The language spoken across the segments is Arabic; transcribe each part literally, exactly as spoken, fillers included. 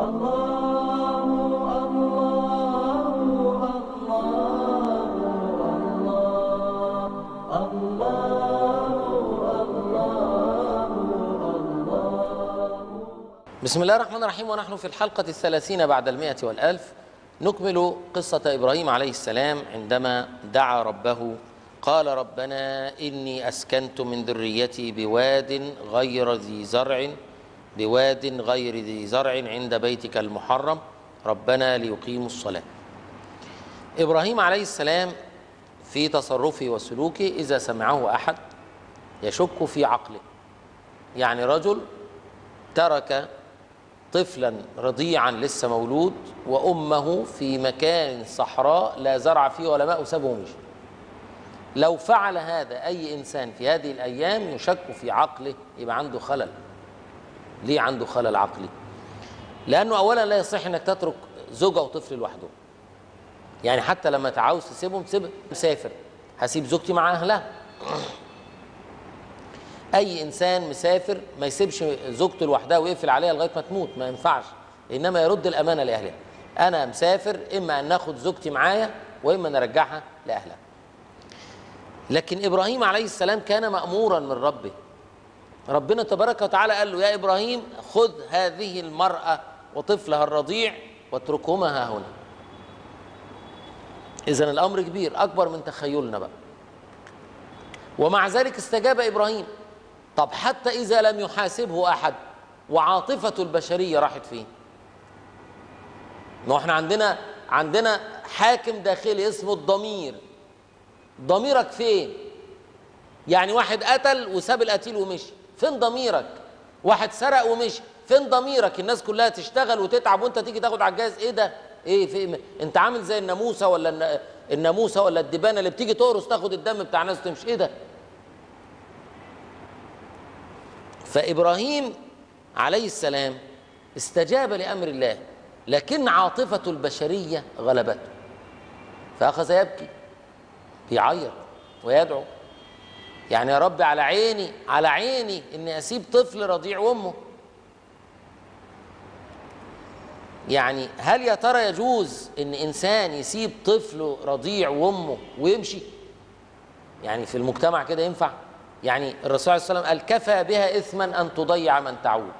بسم الله الرحمن الرحيم. ونحن في الحلقة الثلاثين بعد المئة والألف نكمل قصة إبراهيم عليه السلام عندما دعا ربه قال: ربنا إني أسكنت من ذريتي بواد غير ذي زرع بواد غير ذي زرع عند بيتك المحرم ربنا ليقيموا الصلاة. إبراهيم عليه السلام في تصرفه وسلوكه إذا سمعه أحد يشك في عقله، يعني رجل ترك طفلا رضيعا لسه مولود وأمه في مكان صحراء لا زرع فيه ولا ماء وسابه ومشي. لو فعل هذا أي إنسان في هذه الأيام يشك في عقله، يبقى عنده خلل. ليه عنده خلل عقلي؟ لأنه أولا لا يصح أنك تترك زوجة وطفل لوحده. يعني حتى لما تعاوز تسيبهم تسيب مسافر، هسيب زوجتي مع أهلها. أي إنسان مسافر ما يسيبش زوجته لوحدها ويقفل عليها لغاية ما تموت، ما ينفعش، إنما يرد الأمانة لأهلها. أنا مسافر، إما أن ناخد زوجتي معايا وإما نرجعها لأهلها. لكن إبراهيم عليه السلام كان مأمورا من ربه. ربنا تبارك وتعالى قال له: يا إبراهيم خذ هذه المرأة وطفلها الرضيع واتركهما ها هنا. إذن الأمر كبير أكبر من تخيلنا بقى. ومع ذلك استجاب إبراهيم. طب حتى إذا لم يحاسبه أحد وعاطفة البشرية راحت فين؟ ما احنا عندنا عندنا حاكم داخلي اسمه الضمير. ضميرك فين؟ يعني واحد قتل وساب القتيل ومشي، فين ضميرك؟ واحد سرق ومشي، فين ضميرك؟ الناس كلها تشتغل وتتعب وانت تيجي تاخد على الجهاز. ايه ده؟ ايه في انت عامل زي الناموسه ولا الناموسه ولا الدبانه اللي بتيجي تقرص تاخد الدم بتاع الناس وتمشي. ايه ده؟ فإبراهيم عليه السلام استجاب لأمر الله، لكن عاطفة البشرية غلبته فأخذ يبكي، بيعيط ويدعو: يعني يا رب على عيني على عيني إني أسيب طفل رضيع وأمه. يعني هل يا ترى يجوز إن إنسان يسيب طفل رضيع وأمه ويمشي؟ يعني في المجتمع كده ينفع؟ يعني الرسول صلى الله عليه وسلم قال: كفى بها إثما أن تضيع من تعول.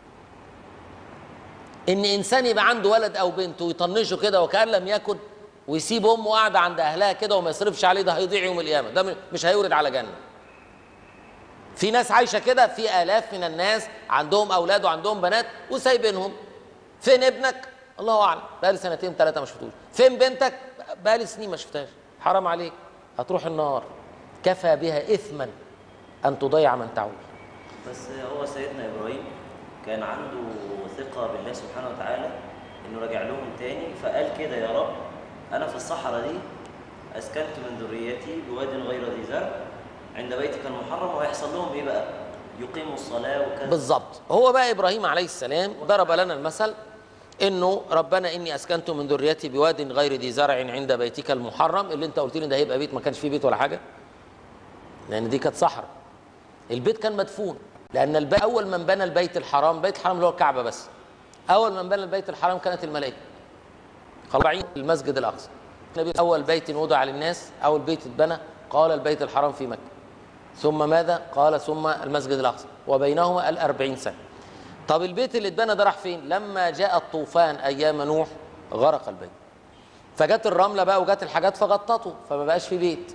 إن إنسان يبقى عنده ولد أو بنت ويطنشه كده وكأن لم يكن ويسيب أمه قاعدة عند أهلها كده وما يصرفش عليه، ده هيضيع يوم القيامة، ده مش هيورد على جنة. في ناس عايشة كده، في آلاف من الناس عندهم أولاد وعندهم بنات وسايبينهم. فين ابنك؟ الله أعلم، بقالي سنتين ثلاثة ما شفتوش. فين بنتك؟ بقالي سنين ما شفتهاش. حرام عليك، هتروح النار. كفى بها إثما أن تضيع من تعول. بس هو سيدنا إبراهيم كان عنده ثقة بالله سبحانه وتعالى إنه رجع لهم تاني، فقال كده: يا رب أنا في الصحراء دي أسكنت من ذريتي بواد غير ذي زرع عند بيتك المحرم، وهيحصل لهم إيه بقى؟ يقيموا الصلاة وكذا. بالظبط. هو بقى إبراهيم عليه السلام ضرب لنا المثل إنه ربنا إني أسكنت من ذريتي بواد غير ذي زرع عند بيتك المحرم. اللي أنت قلت لي ده هيبقى بيت، ما كانش فيه بيت ولا حاجة، لأن دي كانت صحراء. البيت كان مدفون، لأن البيت أول من بنى البيت الحرام، بيت الحرام اللي هو الكعبة، بس أول من بنى البيت الحرام كانت الملائكة. خلاص، المسجد الأقصى أول بيت وضع للناس، أول بيت اتبنى قال البيت الحرام في مكة، ثم ماذا؟ قال ثم المسجد الأقصى، وبينهما الأربعين سنة. طب البيت اللي اتبنى ده راح فين؟ لما جاء الطوفان أيام نوح غرق البيت، فجت الرملة بقى وجت الحاجات فغطته، فما بقاش في بيت.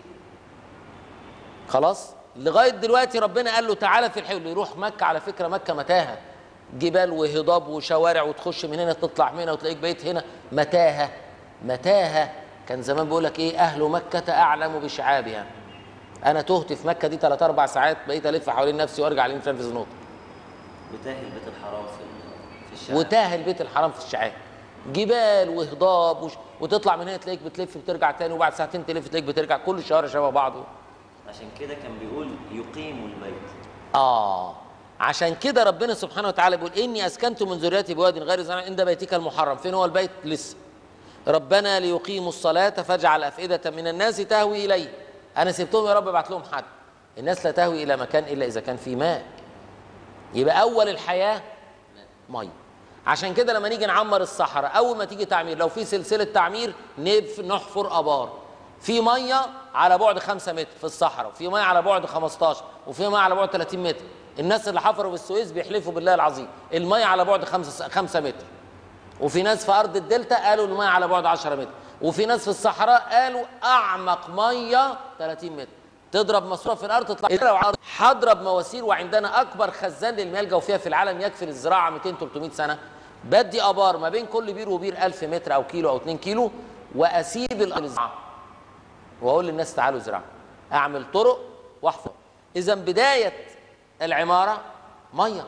خلاص، لغايه دلوقتي ربنا قال له تعالى في الحلو يروح مكه. على فكره مكه متاهه، جبال وهضاب وشوارع، وتخش من هنا تطلع من هنا وتلاقيك بيت هنا. متاهه متاهه. كان زمان بيقول لك ايه؟ اهل مكه اعلم بشعابها. انا تهت في مكه دي ثلاث اربع ساعات، بقيت الف حوالين نفسي وارجع لين مش انفذ نقطه. وتاه البيت الحرام في في الشعاب. وتاه البيت الحرام في الشعاب، جبال وهضاب وش... وتطلع من هنا تلاقيك بتلف بترجع تاني، وبعد ساعتين تلف تلاقيك بترجع، كل الشوارع شبه بعضه. عشان كده كان بيقول يقيموا البيت. آه عشان كده ربنا سبحانه وتعالى بيقول: إني أسكنت من ذريتي بواد غير زرع عند بيتك المحرم. فين هو البيت؟ لسه. ربنا ليقيموا الصلاة فاجعل أفئدة من الناس تهوي إليه. أنا سبتهم يا رب ابعت لهم حد. الناس لا تهوي إلى مكان إلا إذا كان في ماء. يبقى أول الحياة مية، عشان كده لما نيجي نعمر الصحراء اول ما تيجي تعمير لو في سلسله تعمير نحفر ابار في ميه على بعد خمسة متر في الصحراء، وفي ميه على بعد خمستاشر، وفي ميه على بعد ثلاثين متر. الناس اللي حفروا بالسويس بيحلفوا بالله العظيم الميه على بعد خمسة متر، وفي ناس في ارض الدلتا قالوا الميه على بعد عشرة متر، وفي ناس في الصحراء قالوا اعمق ميه ثلاثين متر. تضرب ماسوره في الارض تطلع. هضرب مواسير، وعندنا اكبر خزان للمياه الجوفيه في العالم يكفي للزراعه مئتين ثلاثمئة سنه. بدي ابار ما بين كل بير وبير ألف متر او كيلو او اتنين كيلو، واسيب الارض واقول للناس تعالوا زراعوا، اعمل طرق واحفر. اذا بدايه العماره ميه،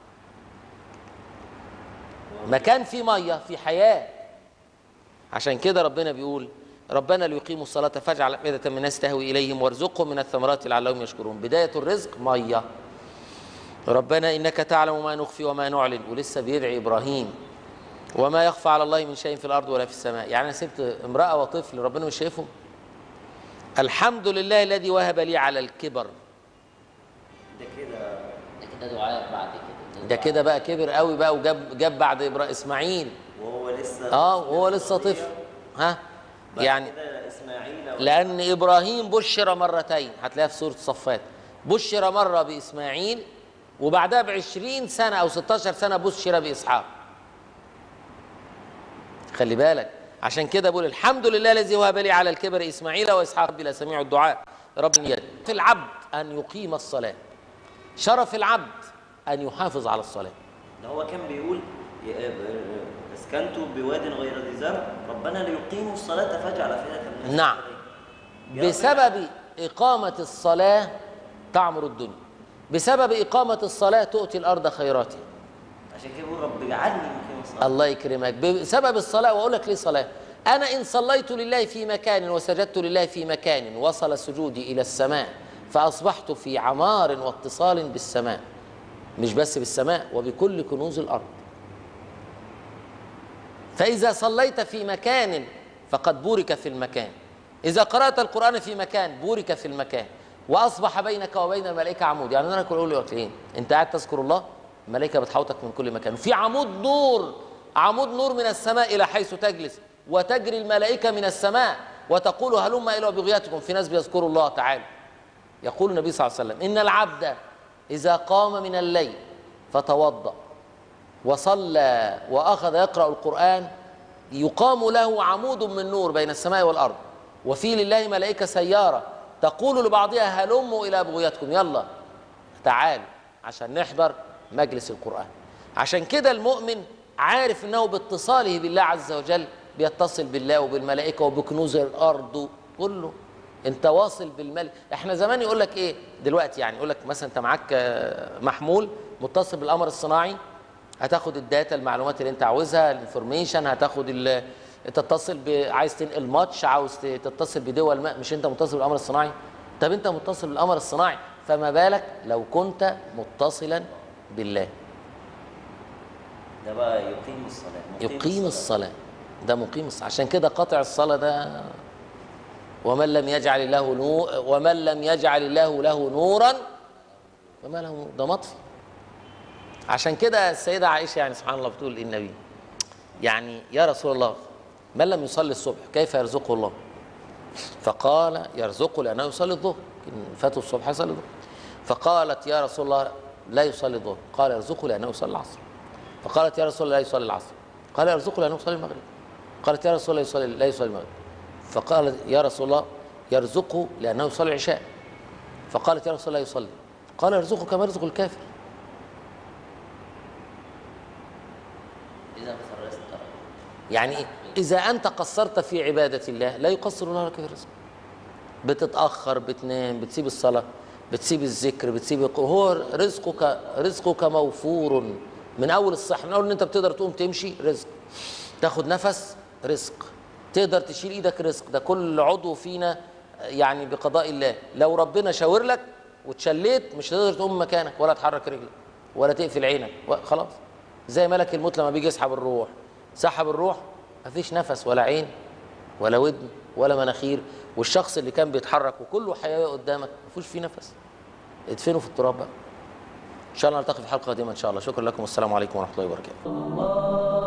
مكان فيه ميه في حياه. عشان كده ربنا بيقول ربنا ليقيموا الصلاه فاجعل افئده من الناس تهوي اليهم وارزقهم من الثمرات لعلهم يشكرون. بدايه الرزق ميه. ربنا انك تعلم ما نخفي وما نعلن، ولسه بيدعي ابراهيم وما يخفى على الله من شيء في الارض ولا في السماء. يعني انا سبت امراه وطفل ربنا مش شايفهم؟ الحمد لله الذي وهب لي على الكبر. ده كده ده كده دعاء بعد كده، ده كده بقى كبر قوي بقى، وجاب جاب بعد ابراهيم اسماعيل وهو لسه اه وهو لسه طفل. ها يعني كده اسماعيل لان ابراهيم بشر مرتين، هتلاقيها في سوره الصفات. بشر مره باسماعيل، وبعدها بعشرين سنه او ستاشر سنه بشر باسحاق. خلي بالك، عشان كده بقول الحمد لله الذي وهب لي على الكبر اسماعيل واسحاق بلا سميع الدعاء. رب يد في العبد ان يقيم الصلاه، شرف العبد ان يحافظ على الصلاه. ده هو كان بيقول اسكنتوا بواد غير ذي زرع ربنا ليقيموا الصلاه فاجعل افئده من الناس. نعم، بسبب اقامه الصلاه تعمر الدنيا، بسبب اقامه الصلاه تؤتي الارض خيراتها. عشان كده بيقول رب اجعلني مقيم الصلاه. الله يكرمك. بسبب الصلاه. واقول لك ليه صلاه؟ انا ان صليت لله في مكان وسجدت لله في مكان وصل سجودي الى السماء، فاصبحت في عمار واتصال بالسماء، مش بس بالسماء وبكل كنوز الارض. فاذا صليت في مكان فقد بورك في المكان، اذا قرات القران في مكان بورك في المكان، واصبح بينك وبين الملائكه عمود. يعني انا كل اقول لك ايه؟ انت قاعد تذكر الله، الملائكه بتحوطك من كل مكان، في عمود نور، عمود نور من السماء الى حيث تجلس، وتجري الملائكه من السماء وتقول هلم الى بغياتكم. في ناس بيذكروا الله تعالى. يقول النبي صلى الله عليه وسلم ان العبد اذا قام من الليل فتوضا وصلى واخذ يقرا القران يقام له عمود من نور بين السماء والارض، وفي لله ملائكه سياره تقول لبعضها هلموا الى بغياتكم، يلا تعالوا عشان نحضر مجلس القرآن. عشان كده المؤمن عارف انه باتصاله بالله عز وجل بيتصل بالله وبالملائكة وبكنوز الأرض كله. انت واصل بالملك. احنا زمان يقول لك ايه دلوقتي؟ يعني يقول لك مثلا انت معاك محمول متصل بالقمر الصناعي، هتاخد الداتا المعلومات اللي انت عاوزها الانفورميشن، هتاخد ال تتصل ب... عايز تنقل ماتش، عاوز تتصل بدول ما، مش انت متصل بالقمر الصناعي؟ طب انت متصل بالقمر الصناعي، فما بالك لو كنت متصلا بالله. ده بقى يقيم الصلاة. يقيم الصلاة. الصلاة ده مقيم الصلاة. عشان كده قطع الصلاة ده ومن لم يجعل الله نور ومن لم يجعل الله له نورا فما له نور، ده مطفي. عشان كده السيدة عائشة يعني سبحان الله بتقول للنبي يعني يا رسول الله من لم يصلي الصبح كيف يرزقه الله؟ فقال يرزقه لأنه يصلي الظهر، إن فاته الصبح يصلي الظهر. فقالت يا رسول الله لا يصلي الظهر، قال يرزقه لأنه يصلي العصر. فقالت يا رسول الله لا يصلي العصر، قال يرزقه لأنه يصلي المغرب. قالت يا رسول الله يصلي لا يصلي المغرب، فقال يا رسول الله يرزقه لأنه يصلي العشاء. فقالت يا رسول الله يصلي، قال يرزقه كما يرزق الكافر. إذا فرست يعني إيه؟ إذا أنت قصرت في عبادة الله لا يقصر الله لك في الرزق. بتتأخر، بتنام، بتسيب الصلاة، بتسيب الذكر، بتسيب، هو رزقك رزقك موفور من أول الصحة، من أول إن أنت بتقدر تقوم تمشي رزق، تاخد نفس رزق، تقدر تشيل إيدك رزق. ده كل عضو فينا يعني بقضاء الله. لو ربنا شاور لك وتشليت مش هتقدر تقوم مكانك ولا تحرك رجلك ولا تقفل عينك خلاص. زي ملك الموت لما بيجي يسحب الروح، سحب الروح مفيش نفس ولا عين ولا ودن ولا مناخير، والشخص اللي كان بيتحرك وكله حيوية قدامك مفيش فيه نفس، ادفنه في التراب بقى. ان شاء الله نلتقي في حلقه قادمه ان شاء الله. شكرا لكم والسلام عليكم ورحمه الله وبركاته.